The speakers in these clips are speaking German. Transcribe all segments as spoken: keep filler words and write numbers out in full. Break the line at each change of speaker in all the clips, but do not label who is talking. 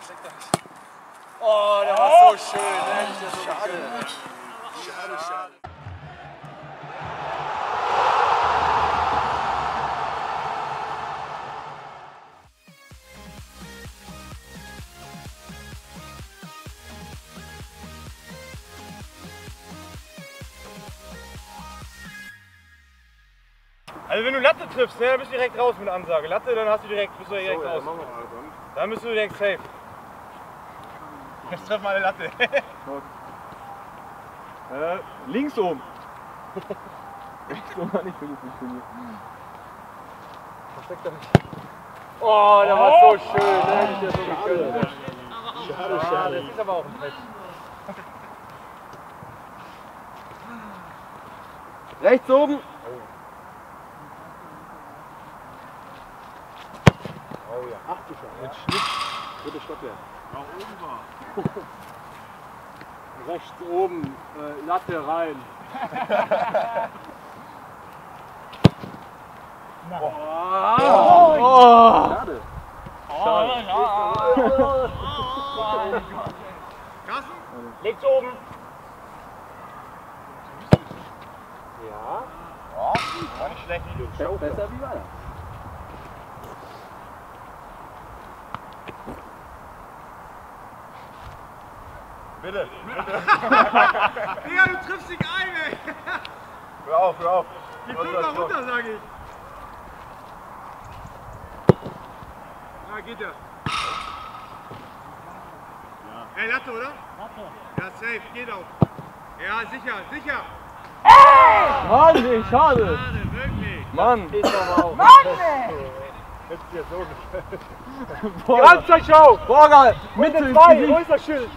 Oh, der war so schön. Ne? Schade. Schade, schade.
Also wenn du Latte triffst, ne, dann bist du direkt raus mit der Ansage. Latte, dann hast du direkt, bist du direkt
so,
raus.
Ja,
dann bist du direkt safe. Jetzt treffen wir eine Latte.
äh, links oben. Rechts oben nicht so gut funktioniert.
Oh, der war so schön. Ne? Hätte ich ja so gekillt.
Schade, schade.
Das ist aber auch ein Fett.
Rechts oben.
Oh ja. Ach du Scheiße. Mit Schnitt. Dritte Stockwerk.
Nach oben war.
Rechts oben. Äh, Latte rein.
Oh.
Oh.
Oh.
Schade.
Schade. Carsten, leg's oben.
Ja.
Oh, war nicht schlecht.
Besser wie weiter.
Bitte.
Digga, du triffst dich ein, ey!
Hör auf, hör auf.
Die fünfmal runter, sag ich! Ah, geht ja. Ja. Ey, Latte, oder? Latte. Ja, safe, geht auch. Ja, sicher, sicher!
Mann, ey, schade.
Schade, wirklich!
Mann.
Geht doch mal auf.
Mann, ey!
Jetzt ist ja so nicht.
Die Ganze-Show. Borger, Mitte ins Gesicht.
Wo ist das Schild?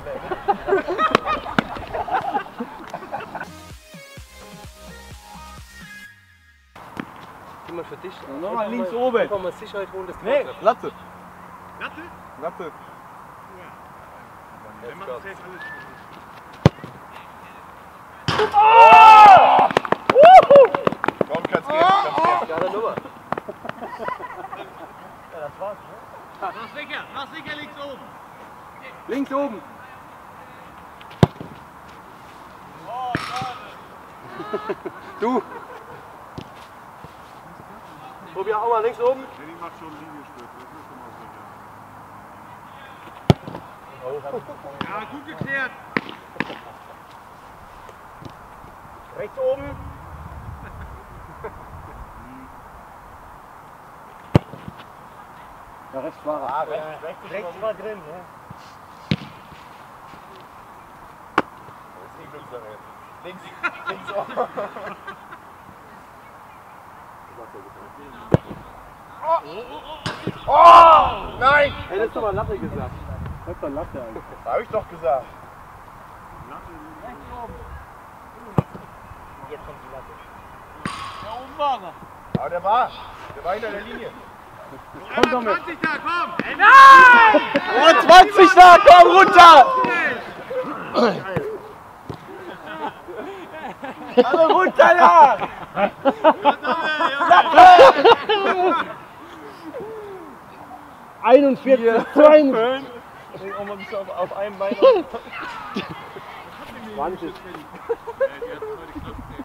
Immer für dich.
Nochmal links oben.
Einfach mal Sicherheit holen, dass die
Nee,
Mannschaft-
Latte.
Latte?
Latte.
Der macht safe alles.
Komm, kannst gehen, kannst gehen.
Geile Nummer.
Ja, das war's, ne?
Mach sicher, mach sicher links oben!
Links oben.
Oh, schade!
Du.
Probier auch mal links oben.
Ja, die macht schon Linienstück, das ist schon mal sicher. Ja, gut geklärt!
Rechts oben.
Ja, rechts war er.
Ah, rechts, rechts, rechts war drin, ne? Das ist die Glückssache jetzt. Links, links oben. Oh! Oh! Nein!
Hättest du mal Latte gesagt. Hört doch Latte eigentlich.
Hab ich doch gesagt.
Rechts oben!
Jetzt kommt die Latte.
Da oben war er!
Aber der war, der war hinter der Linie.
Komm doch mit! zwanzig da, komm! Ey,
Nein!
Oh, zwanzig da, komm runter!
Alle runter da!
einundvierzig, zweiundfünfzig. Oh, man bist auf, auf einem Bein.
zwanzig.
Ja, die hat heute Klasse.